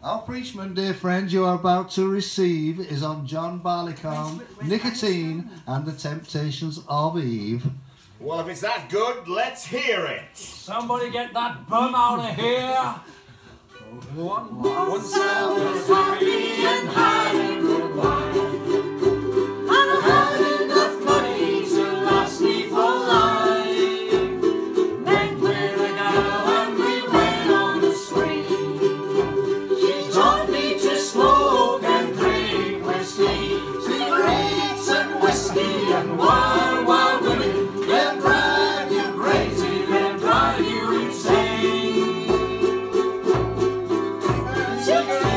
Our preachment, dear friends, you are about to receive is on John Barleycorn, nicotine and the temptations of Eve. Well, if it's that good, let's hear it. Somebody get that bum out of here. Once I was happy and had a good wife. I had enough money to last me for life. Met with a girl and we went on a spree. She taught me to smoke and drink whiskey, cigarettes and whiskey and wild, wild women. They'll drive you crazy, they'll drive you insane. Cigarettes